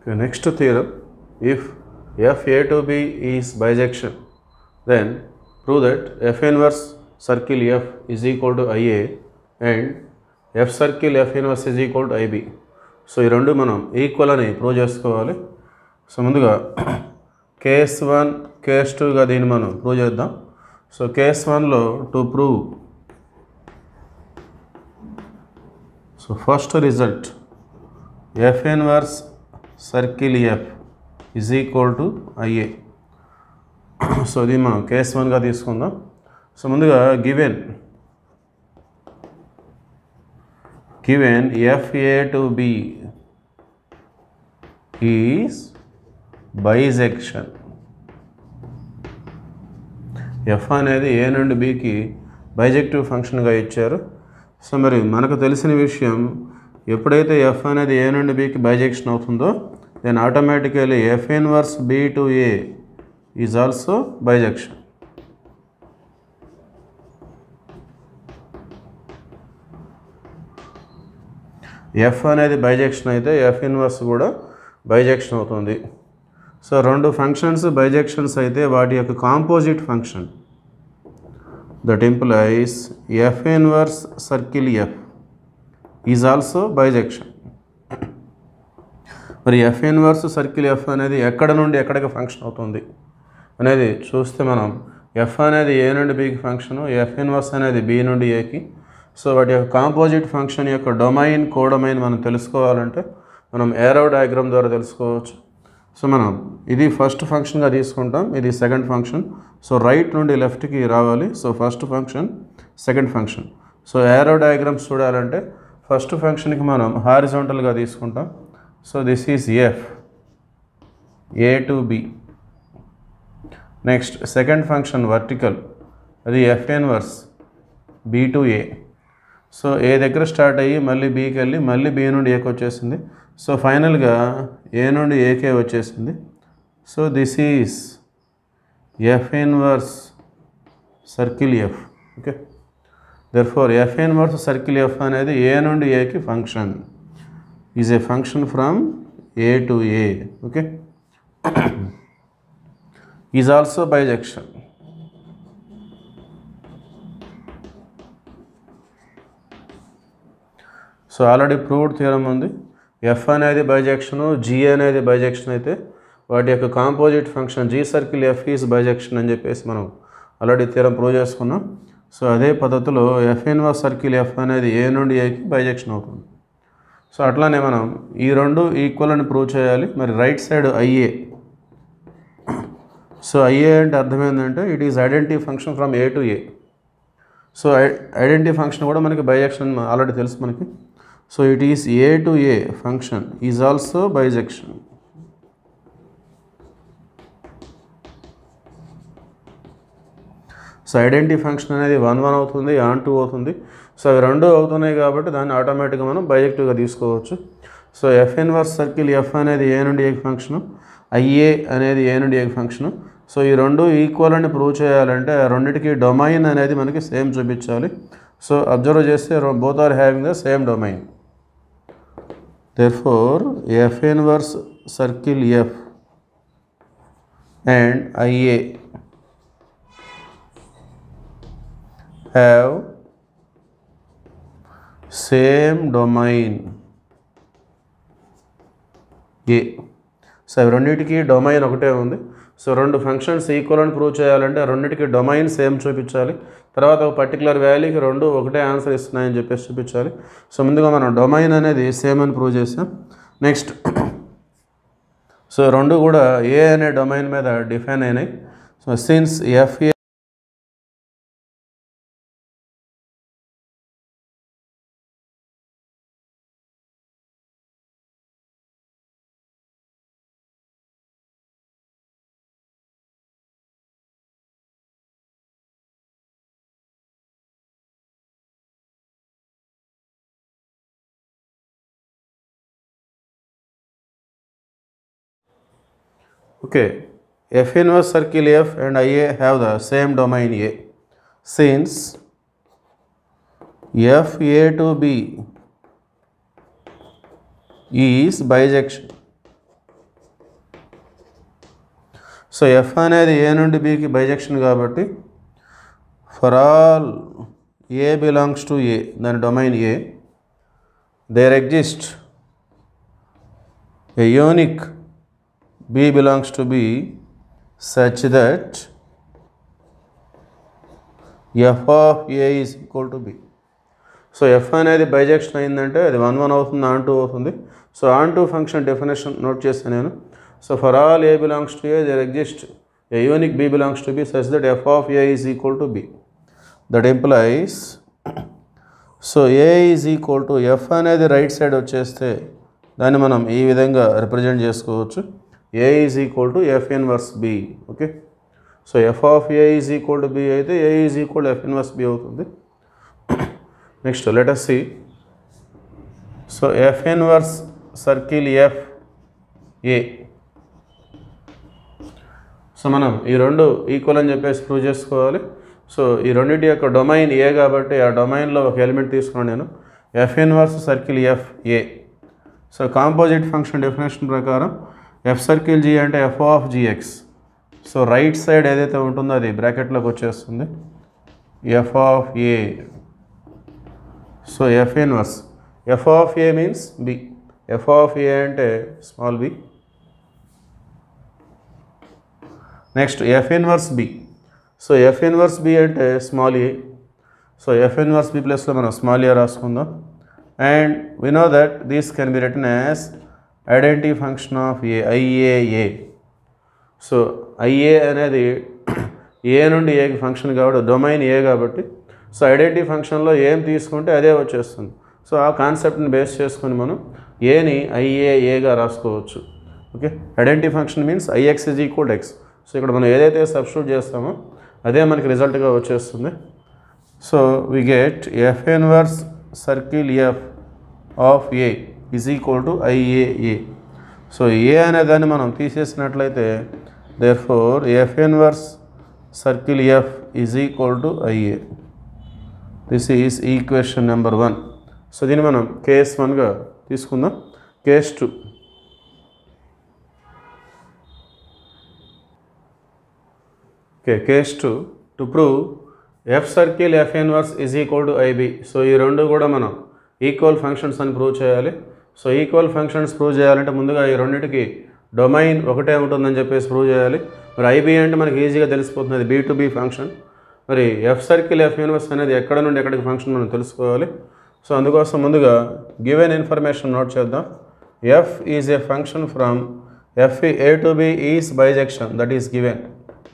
Okay, next theorem, if FA to B is bijection, then prove that F inverse circle F is equal to IA and F circle F inverse is equal to IB. So ఈ రెండు మనం equal అని prove చేసుకోవాలి. So ముందుగా case 1 case 2గా దీన్ని మనం prove చేద్దాం. So case 1లో to prove, so first result F inverse circle F is equal to IA. So ఇది మనం కేస్ 1గా తీసుకుందాం. సో ముందుగా given FA to B is bijection. F అనేది A నుండి Bకి బైజెక్టివ్ ఫంక్షన్గా ఇచ్చారు. సో మరి మనకు తెలిసిన విషయం, ఎప్పుడైతే F అనేది A నుండి Bకి బైజెక్షన్ అవుతుందో then automatically F inverse B to A is also bijection. F అనేది బైజెక్షన్ అయితే F ఇన్వర్స్ కూడా బైజెక్షన్ అవుతుంది. సో రెండు ఫంక్షన్స్ బైజెక్షన్స్ అయితే వాటి యొక్క composite function that implies F inverse circle F is also bijection. మరి F ఇన్వర్స్ సర్కిల్ F అనేది ఎక్కడ నుండి ఎక్కడికి ఫంక్షన్ అవుతుంది అనేది చూస్తే మనం F అనేది A నుండి Bకి ఫంక్షను, F ఇన్వర్స్ అనేది B నుండి Aకి. సో వాటి యొక్క కాంపోజిట్ ఫంక్షన్ యొక్క డొమైన్ కోడొమైన్ మనం తెలుసుకోవాలంటే మనం ఏరో డయాగ్రామ్ ద్వారా తెలుసుకోవచ్చు. సో మనం ఇది ఫస్ట్ ఫంక్షన్గా తీసుకుంటాం, ఇది సెకండ్ ఫంక్షన్. సో రైట్ నుండి లెఫ్ట్కి రావాలి. So first function, second function. So arrow diagrams చూడాలంటే ఫస్ట్ ఫంక్షన్కి మనం హారిజాంటల్గా తీసుకుంటాం. So this is F A to B. Next second function vertical, అది F inverse B to A. So A దగ్గర స్టార్ట్ అయ్యి మళ్ళీ Bకి వెళ్ళి మళ్ళీ B నుండి Aకి వచ్చేసింది. సో ఫైనల్గా A నుండి Aకే వచ్చేసింది. So this is F inverse circle F. Okay, therefore F inverse circle F అనేది A నుండి Aకి function, is a function from A to A. Okay, is also bijection. So already proved theorem ఉంది. F అనేది బైజెక్షను, G అనేది bijection అయితే వాటి యొక్క composite function G circle F is bijection అని చెప్పేసి మనం ఆల్రెడీ థియరం ప్రూవ్ చేసుకున్నాం. సో అదే పద్ధతిలో F ఇన్వర్స్ సర్కిల్ F అనేది A నుండి Aకి బైజెక్షన్ అవుతుంది. సో అట్లానే మనం ఈ రెండు ఈక్వల్ అని ప్రూవ్ చేయాలి. మరి right side IA. So IA అంటే అర్థం ఏంటంటే it is identity function from A to A. So identity function కూడా మనకి బైజెక్షన్ ఆల్రెడీ తెలుసు మనకి. So it is A to A function is also bijection. So identity function అనేది 1 1 అవుతుంది, on 2 అవుతుంది. సో అవి రెండు అవుతున్నాయి కాబట్టి దాన్ని ఆటోమేటిక్గా మనం బైజెక్టివ్గా తీసుకోవచ్చు. So F inverse circle F అనేది A నుండి Aకి ఫంక్షను, IA అనేది A నుండి Aకి ఫంక్షను. సో ఈ రెండు ఈక్వల్ అని ప్రూవ్ చేయాలంటే రెండింటికి డొమైన్ అనేది మనకి సేమ్ చూపించాలి. సో అబ్జర్వ్ చేస్తే both are having the same domain. Therefore F inverse circle F and IA have same domain A. So రెండింటికి డొమైన్ ఒకటే ఉంది. సో రెండు ఫంక్షన్స్ ఈక్వల్ అని ప్రూవ్ చేయాలంటే రెండింటికి డొమైన్ సేమ్ చూపించాలి. తర్వాత ఒక పర్టికులర్ వాల్యూకి రెండు ఒకటే ఆన్సర్ ఇస్తున్నాయని చెప్పేసి చూపించాలి. సో ముందుగా మనం డొమైన్ అనేది సేమ్ అని ప్రూవ్ చేసాం. నెక్స్ట్ సో రెండు కూడా ఏ అనే డొమైన్ మీద డిఫైన్ అయినాయి. So since FA okay, F inverse circle F and IA have the same domain A. Since FA to B is bijection. So F అనేది ఏ నుండి బికి బైజెక్షన్ కాబట్టి for all A belongs to A, దాని domain A, there exist a unique B belongs to B such that F of A is equal to B. So F అనేది bijection అయిందంటే అది 1 1 అవుతుంది, on 2 అవుతుంది. సో ఆన్ 2 ఫంక్షన్ డెఫినేషన్ నోట్ చేస్తాను నేను. So for all A belongs to A there exist a unique B belongs to B such that F of A is equal to B. That implies so A is equal to F అనేది right side వచ్చేస్తే దాన్ని మనం ఈ విధంగా represent చేసుకోవచ్చు. A is equal to F inverse B. Okay, so F of A is equal to B అయితే A is equal F inverse B అవుతుంది. Next let us see. So F inverse circle F A. So మనం ఈ రెండు equal అని చెప్పేసి prove చేసుకోవాలి. So ఈ రెండింటి యొక్క డొమైన్ ఏ కాబట్టి ఆ డొమైన్లో ఒక ఎలిమెంట్ తీసుకున్నాను నేను, F inverse circle F A. So composite function definition ప్రకారం ఎఫ్ సర్కిల్ జీ అంటే F of G X. So right side ఏదైతే ఉంటుందో అది బ్రాకెట్లోకి వచ్చేస్తుంది, F of A. So F inverse F of A means B, F of A అంటే small B. Next F inverse B. So F inverse B అంటే small A. So F inverse B ప్లస్లో మనం small A రాసుకుందాం. And we know that this can be written as identity function of A, IAA. So IA అనేది A నుండి ఏకి function కాబట్టి domain ఏ కాబట్టి so identity ఫంక్షన్లో ఏం తీసుకుంటే అదే వచ్చేస్తుంది. సో ఆ కాన్సెప్ట్ని బేస్ చేసుకొని మనం ఏని ఐఏఏగా రాసుకోవచ్చు. Okay, identity function means IX is equal X. So ఇక్కడ మనం ఏదైతే సబ్స్టిట్యూట్ చేస్తామో అదే మనకి రిజల్ట్గా వచ్చేస్తుంది. So we get F inverse circle F of A is equal to IAA. So A అనే దాన్ని మనం తీసేసినట్లయితే therefore F inverse circle F is equal to IA. This is equation number 1. So దీన్ని మనం కేస్ 1గా తీసుకుందాం. Case 2. Okay, case 2 to prove F circle F inverse is equal to IB. So ఈ రెండు కూడా మనం ఈక్వల్ ఫంక్షన్స్ అని prove చేయాలి. సో ఈక్వల్ ఫంక్షన్స్ ప్రూవ్ చేయాలంటే ముందుగా ఈ రెండింటికి డొమైన్ ఒకటే ఉంటుందని చెప్పేసి ప్రూవ్ చేయాలి. మరి ఐబి అంటే మనకి ఈజీగా తెలిసిపోతుంది, అది బి టు బి ఫంక్షన్. మరి ఎఫ్ సర్కిల్ ఎఫ్ యూనివర్స్ అనేది ఎక్కడ నుండి ఎక్కడికి ఫంక్షన్ మనం తెలుసుకోవాలి. సో అందుకోసం ముందుగా గివెన్ ఇన్ఫర్మేషన్ నోట్ చేద్దాం. F is a function from F A to B is bijection, that is given.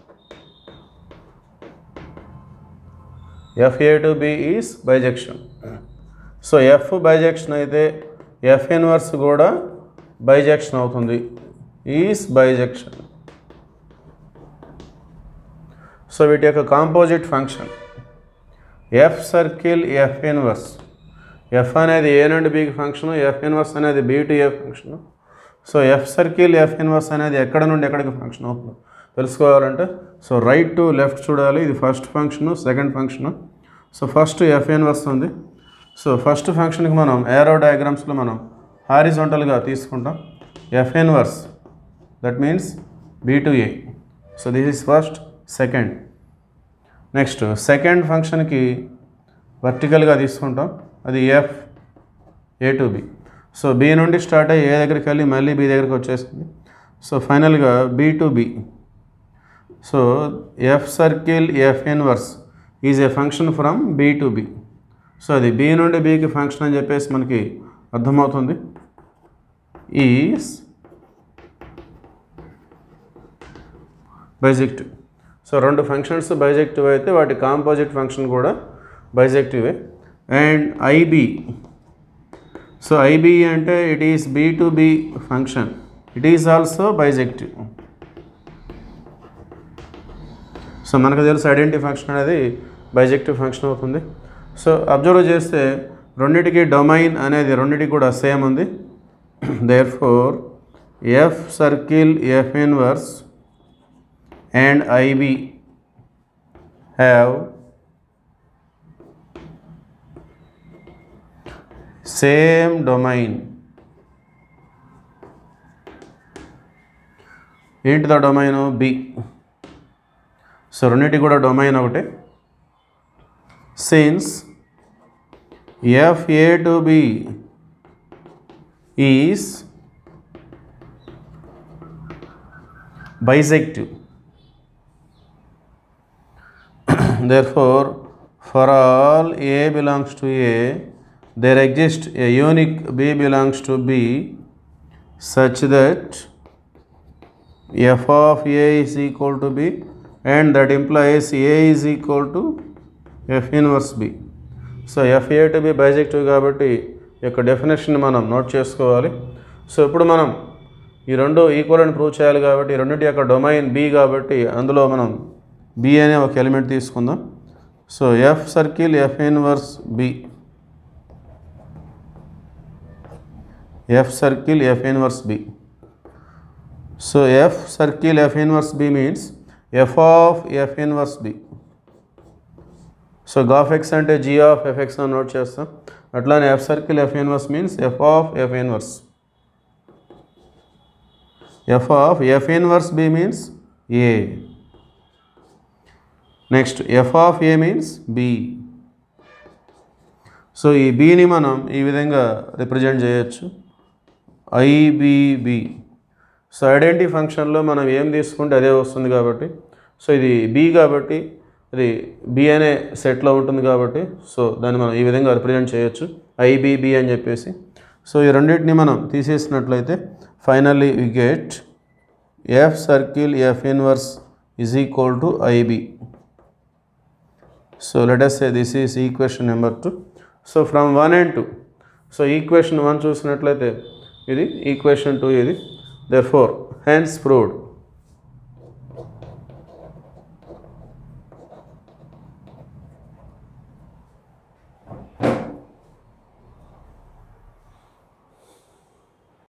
F A to B is bijection. So F bijection అయితే ఎఫ్ ఇన్వర్స్ కూడా బైజెక్షన్ అవుతుంది, is bijection. So వీటి యొక్క composite function F circle F inverse. F అనేది A నుండి బికి function, F inverse అనేది B to A function. So F circle F inverse అనేది ఎక్కడ నుండి ఎక్కడికి ఫంక్షన్ అవుతుందో తెలుసుకోవాలంటే సో రైట్ టు లెఫ్ట్ చూడాలి. ఇది first function, second function. So first F inverse ఉంది. సో ఫస్ట్ ఫంక్షన్కి మనం ఏరో డయాగ్రామ్స్లో మనం హారిజాంటల్గా తీసుకుంటాం. F inverse that means B to A. So this is first, second. Next second ఫంక్షన్కి వర్టికల్గా తీసుకుంటాం, అది F A to B. So B నుండి స్టార్ట్ అయ్యి ఏ దగ్గరికి వెళ్ళి మళ్ళీ బి దగ్గరికి వచ్చేసింది. సో ఫైనల్గా B to B. So F circle F inverse is a function from B to B. So అది బి నుండి బికి ఫంక్షన్ అని చెప్పేసి మనకి అర్థమవుతుంది. Is bijective. సో రెండు ఫంక్షన్స్ బైజెక్టివ్ అయితే వాటి కాంపోజిట్ ఫంక్షన్ కూడా బైజెక్టివే. And IB. సో ఐబి అంటే it is B to B function, it is also bijective. So మనకు తెలుసు ఐడెంటిటీ ఫంక్షన్ అనేది బైజెక్టివ్ ఫంక్షన్ అవుతుంది. సో అబ్జర్వ్ చేస్తే రెండింటికి డొమైన్ అనేది రెండింటికి కూడా సేమ్ ఉంది. Therefore F circle F inverse and IB have same domain. ఏంటి ద డొమైన్ బి. సో రెండింటి కూడా డొమైన్ ఒకటే. Since FA to B is bisective. Therefore, for all A belongs to A, there exists a unique B belongs to B such that f of A is equal to B, and that implies A is equal to F inverse B. So FA to B bijective కాబట్టి యొక్క definition మనం note చేసుకోవాలి. So ఇప్పుడు మనం ఈ రెండు equal అని prove చేయాలి కాబట్టి ఈ రెండింటి యొక్క డొమైన్ B కాబట్టి అందులో మనం B అనే ఒక ఎలిమెంట్ తీసుకుందాం. So F circle F inverse B, F circle F inverse B. So F circle F inverse B means F of F inverse B. So G of X అంటే G ఆఫ్ Fx అని note చేస్తాం. అట్లానే F circle F inverse means F of F inverse. F of F inverse B means A. Next F of A means B. So ఈ Bని మనం ఈ విధంగా represent చేయొచ్చు, IBB. సో ఐడెంటిటీ ఫంక్షన్లో మనం ఏం తీసుకుంటే అదే వస్తుంది కాబట్టి, సో ఇది B కాబట్టి అది B అనే సెట్లో ఉంటుంది కాబట్టి సో దాన్ని మనం ఈ విధంగా రిప్రజెంట్ చేయొచ్చు, IBB అని చెప్పేసి. సో ఈ రెండింటిని మనం తీసేసినట్లయితే finally we get F circle F inverse is equal to IB. So let us say this is equation number 2. So from 1 and 2, so equation 1 చూసినట్లయితే ఇది ఈక్వేషన్ 2 ఇది. therefore hence proved